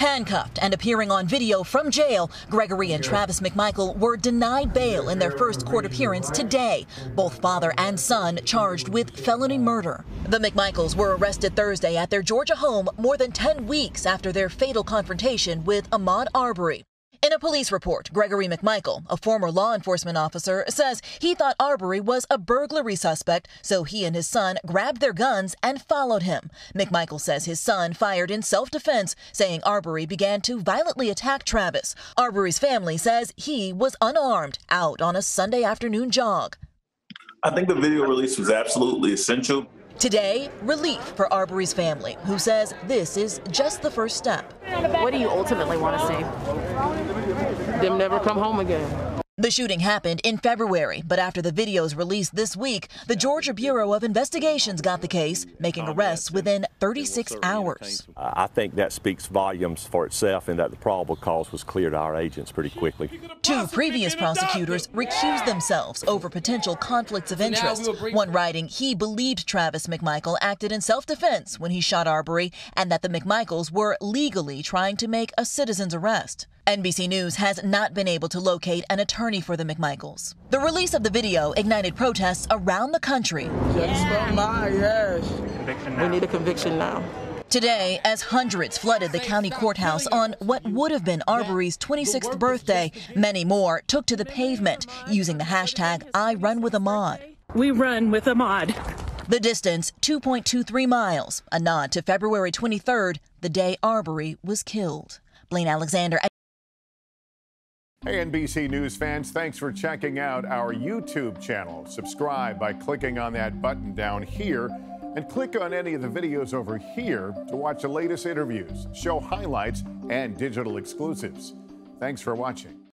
Handcuffed and appearing on video from jail, Gregory and Travis McMichael were denied bail in their first court appearance today. Both father and son charged with felony murder. The McMichaels were arrested Thursday at their Georgia home more than 10 weeks after their fatal confrontation with Ahmaud Arbery. In a police report, Gregory McMichael, a former law enforcement officer, says he thought Arbery was a burglary suspect, so he and his son grabbed their guns and followed him. McMichael says his son fired in self-defense, saying Arbery began to violently attack Travis. Arbery's family says he was unarmed, out on a Sunday afternoon jog. I think the video release was absolutely essential. Today, relief for Arbery's family, who says this is just the first step. What do you ultimately want to see? Them never come home again. The shooting happened in February, but after the videos released this week, the Georgia Bureau of Investigations got the case, making arrests within 36 hours. I think that speaks volumes for itself, and that the probable cause was clear to our agents pretty quickly. Two previous prosecutors recused themselves over potential conflicts of interest, one writing he believed Travis McMichael acted in self-defense when he shot Arbery, and that the McMichaels were legally trying to make a citizen's arrest. NBC News has not been able to locate an attorney for the McMichaels. The release of the video ignited protests around the country. We need a conviction now. Today, as hundreds flooded the county courthouse on what would have been Arbery's 26th birthday, many more took to the pavement using the hashtag #IRunWithAhmaud. We run with Ahmaud. The distance, 2.23 miles, a nod to February 23rd, the day Arbery was killed. Blaine Alexander. Hey, NBC News fans, thanks for checking out our YouTube channel. Subscribe by clicking on that button down here and click on any of the videos over here to watch the latest interviews, show highlights, and digital exclusives. Thanks for watching.